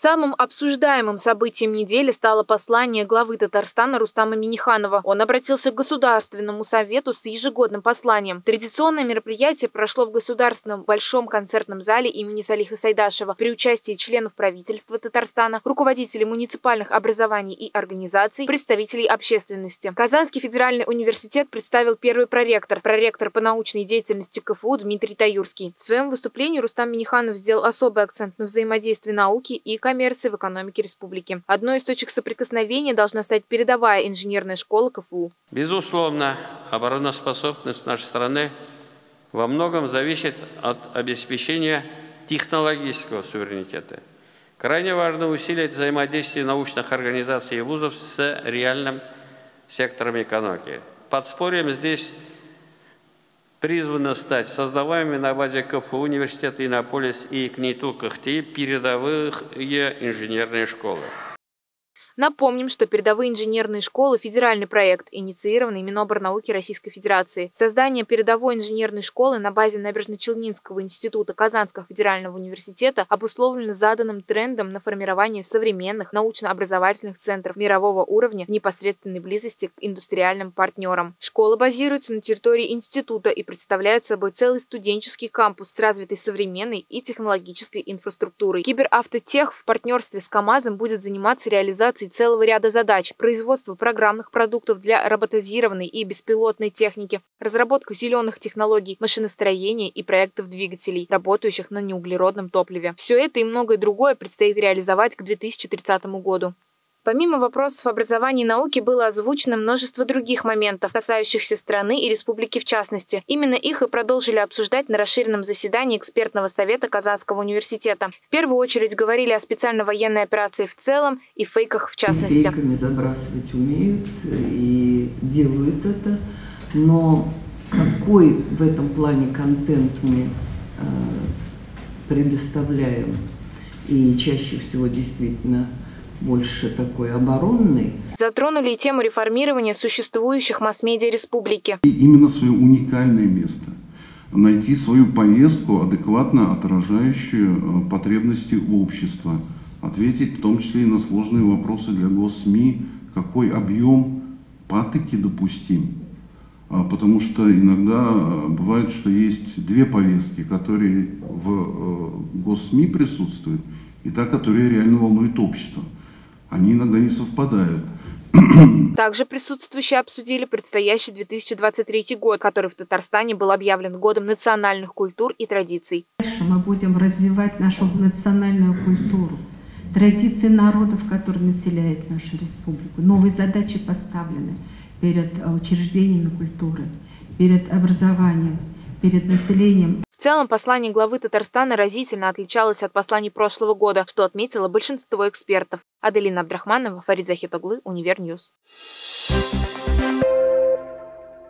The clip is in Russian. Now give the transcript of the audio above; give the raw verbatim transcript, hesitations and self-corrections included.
Самым обсуждаемым событием недели стало послание главы Татарстана Рустама Минниханова. Он обратился к Государственному совету с ежегодным посланием. Традиционное мероприятие прошло в Государственном большом концертном зале имени Салиха Сайдашева при участии членов правительства Татарстана, руководителей муниципальных образований и организаций, представителей общественности. Казанский федеральный университет представил первый проректор, проректор по научной деятельности КФУ Дмитрий Таюрский. В своем выступлении Рустам Минниханов сделал особый акцент на взаимодействии науки и коммерции в экономике республики. Одной из точек соприкосновения должна стать передовая инженерная школа КФУ. Безусловно, обороноспособность нашей страны во многом зависит от обеспечения технологического суверенитета. Крайне важно усилить взаимодействие научных организаций и вузов с реальным сектором экономики. Подспорьем здесь призвано стать создаваемыми на базе КФУ, университета Иннополис и КНИТУ КХТИ передовые инженерные школы. Напомним, что передовые инженерные школы – федеральный проект, инициированный Миноборнауки Российской Федерации. Создание передовой инженерной школы на базе Набережно-Челнинского института Казанского федерального университета обусловлено заданным трендом на формирование современных научно-образовательных центров мирового уровня в непосредственной близости к индустриальным партнерам. Школа базируется на территории института и представляет собой целый студенческий кампус с развитой современной и технологической инфраструктурой. Киберавтотех в партнерстве с КАМАЗом будет заниматься реализацией целого ряда задач: производство программных продуктов для роботизированной и беспилотной техники, разработка зеленых технологий, машиностроения и проектов двигателей, работающих на неуглеродном топливе. Все это и многое другое предстоит реализовать к две тысячи тридцатому году. Помимо вопросов образования и науки было озвучено множество других моментов, касающихся страны и республики в частности. Именно их и продолжили обсуждать на расширенном заседании экспертного совета Казанского университета. В первую очередь говорили о специальной военной операции в целом и фейках в частности. Фейками забрасывать умеют и делают это, но какой в этом плане контент мы э, предоставляем, и чаще всего действительно больше такой оборонный. Затронули и тему реформирования существующих масс-медиа республики. И именно свое уникальное место. Найти свою повестку, адекватно отражающую потребности общества. Ответить в том числе и на сложные вопросы для госсми, какой объем патоки допустим. Потому что иногда бывает, что есть две повестки, которые в госсми присутствуют, и та, которая реально волнует общество. Они иногда не совпадают. Также присутствующие обсудили предстоящий две тысячи двадцать третий год, который в Татарстане был объявлен годом национальных культур и традиций. Дальше мы будем развивать нашу национальную культуру, традиции народов, которые населяют нашу республику. Новые задачи поставлены перед учреждениями культуры, перед образованием, перед населением. В целом, послание главы Татарстана разительно отличалось от посланий прошлого года, что отметило большинство экспертов. Аделина Абдрахманова, Фарид Захитоглы, Универньюз.